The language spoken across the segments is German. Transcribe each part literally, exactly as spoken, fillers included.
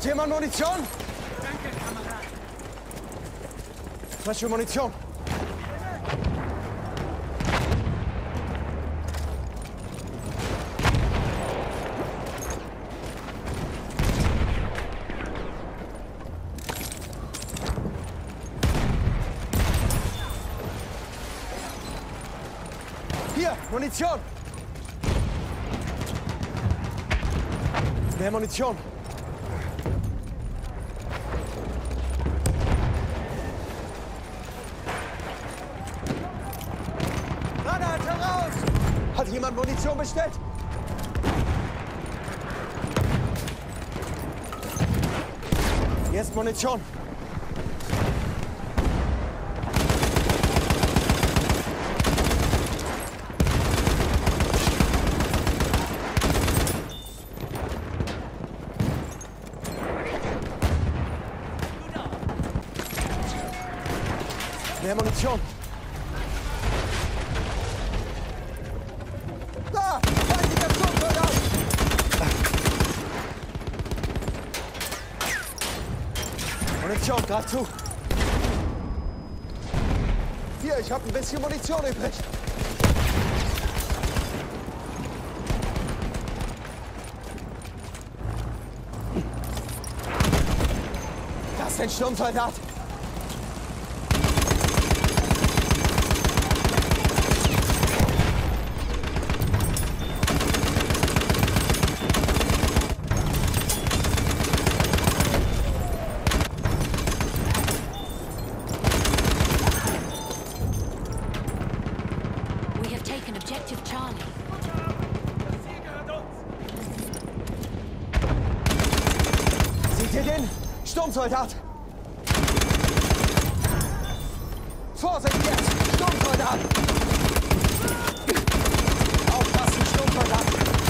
Braucht jemand Munition? Danke, Kamerad. Frische Munition. Hier, Munition. Mehr Munition. Granate raus! Hat jemand Munition bestellt? Jetzt Munition. Mehr Munition. Da! Feindlicher Sturmsoldat! Munition, greif zu. Hier, ich habe ein bisschen Munition übrig. Das ist ein Sturmsoldat. Objective Charlie. Seht ihr den? Sturmsoldat! Vorsicht jetzt! Sturmsoldat! Aufpassen, Sturmsoldat!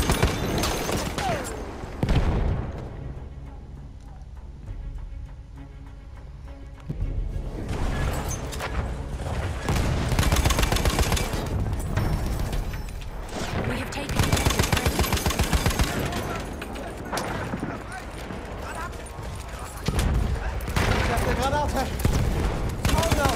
Granate! Oh no!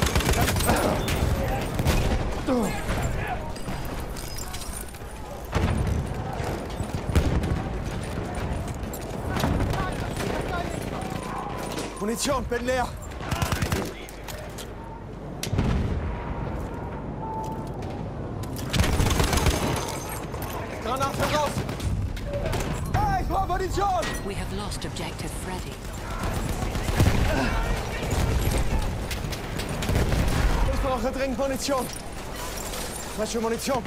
Munition, bin leer! Granate raus! Hey, ich brauche Munition! We have lost Objective Freddy. Ich brauche dringend Munition. Frische Munition.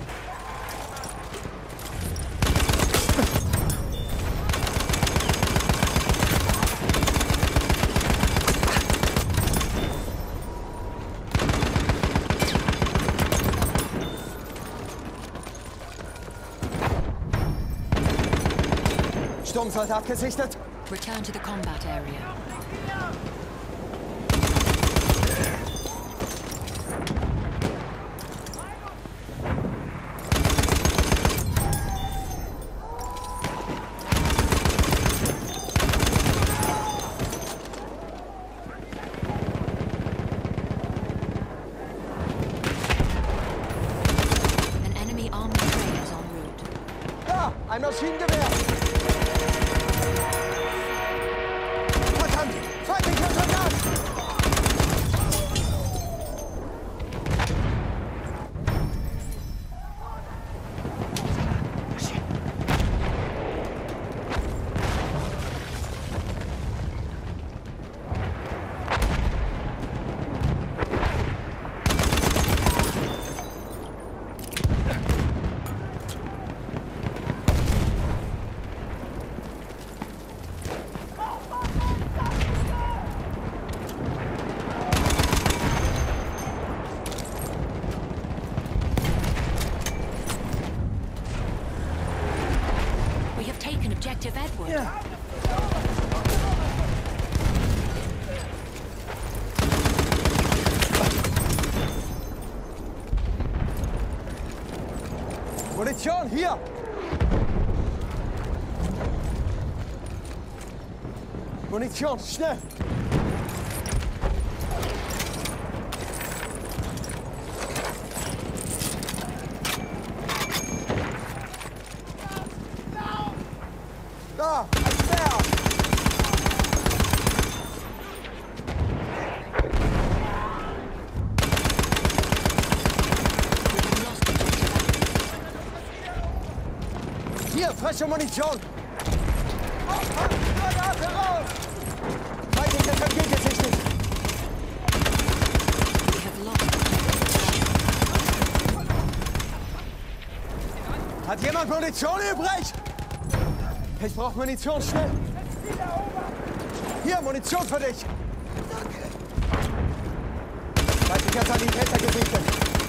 Sturmsoldat gesichtet. Return to the combat area. Ein Maschinengewehr! Verdammt! Feindlicher Soldat! Objective Edward. Ja. Munition, hier! Munition, schnell! Da, ein Speer! Hier, frische Munition! Aufpassen, Granate raus! Feindliches M G gesichtet! We have lost objective Hat jemand Munition übrig? Ich brauche Munition, schnell! Hier, Munition für dich! Danke! Feindlicher Sanitäter gesichtet!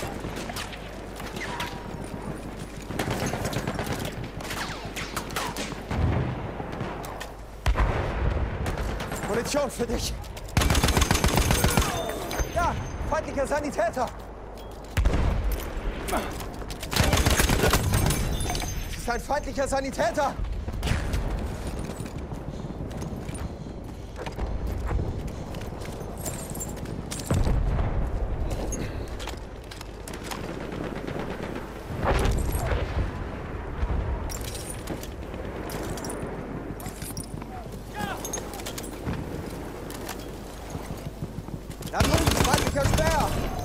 Munition für dich! Ja, feindlicher Sanitäter! Es ist ein feindlicher Sanitäter! Da drüben, feindlicher Speer!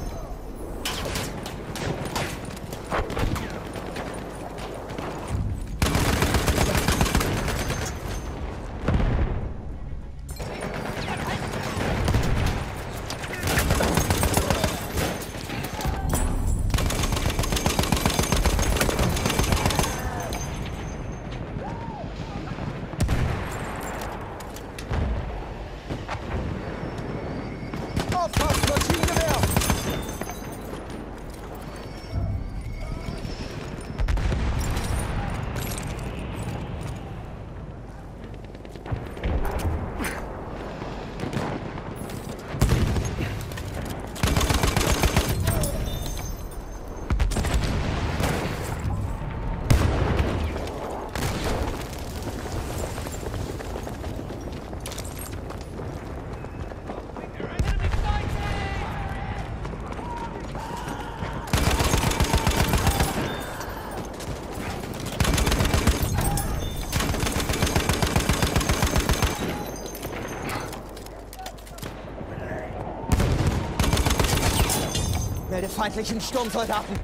Aufpassen, Maschinengewehr! Melde feindlichen Sturmsoldaten!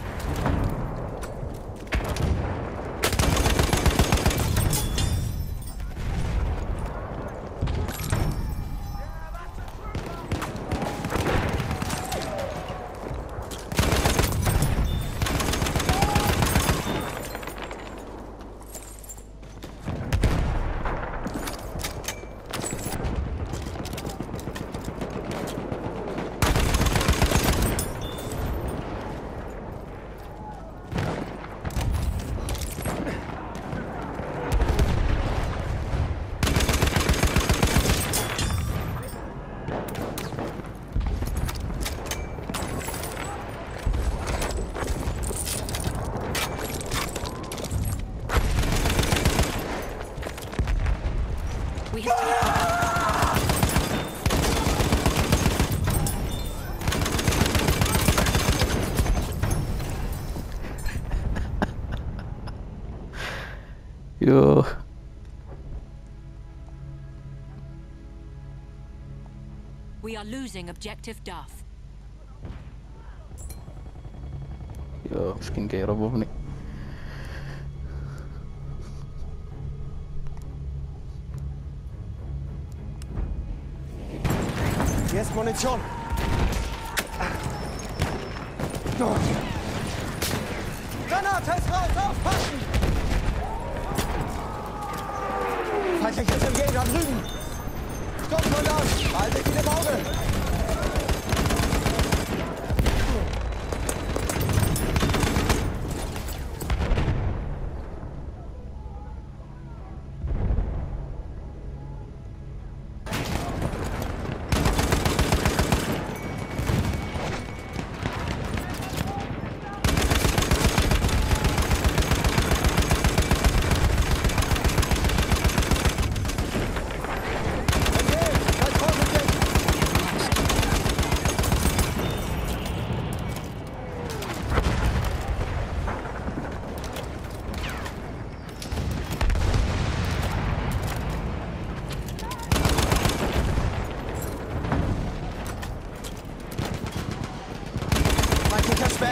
We have taken Jo. We are losing objective Duff. Jo, skin kayak roboh nih. Hier ist Munition! Granate ist raus! Aufpassen! Feindliches M G da drüben! Sturmsoldat! Behalte ihn im Auge!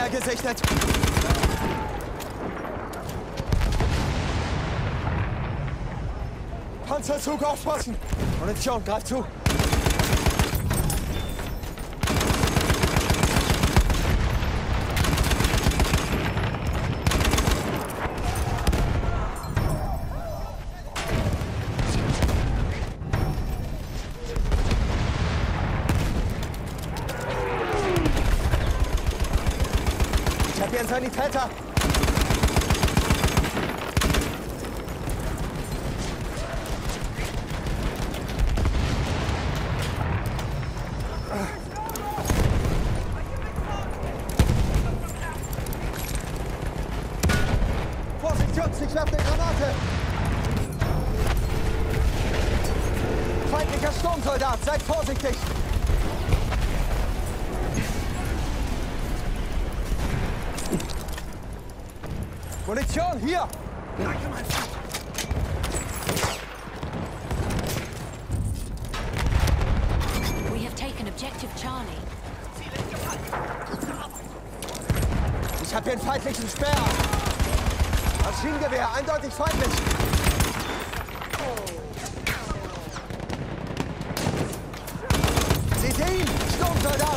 Speer gesichtet. Panzerzug aufpassen. Munition, greif zu. Ich hab hier einen Sanitäter. Vorsicht, Jungs, ich werf eine Granate. Feindlicher Sturmsoldat, seid vorsichtig. Munition, hier! We have taken objective Charlie. Ich hab hier einen feindlichen Speer. Maschinengewehr, eindeutig feindlich. Seht ihr ihn? Sturmsoldat!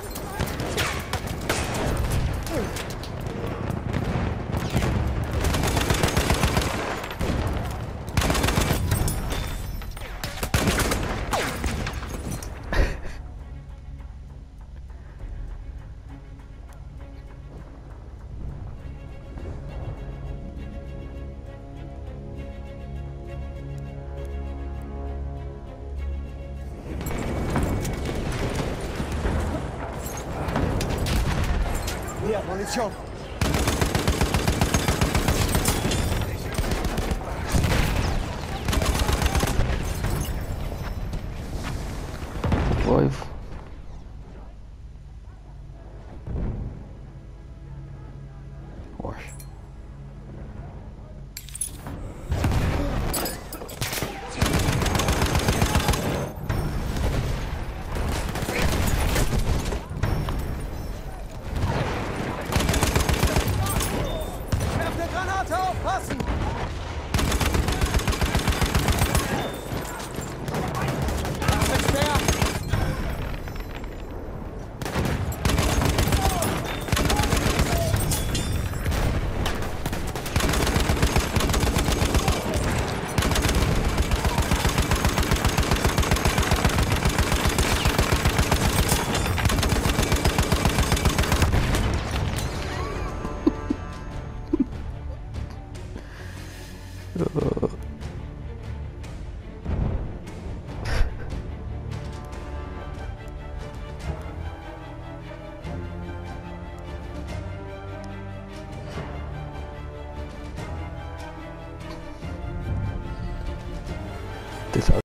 Hier, Munition. Five. Wash. Werf eine Granate, aufpassen! Das ist ein Speer! Das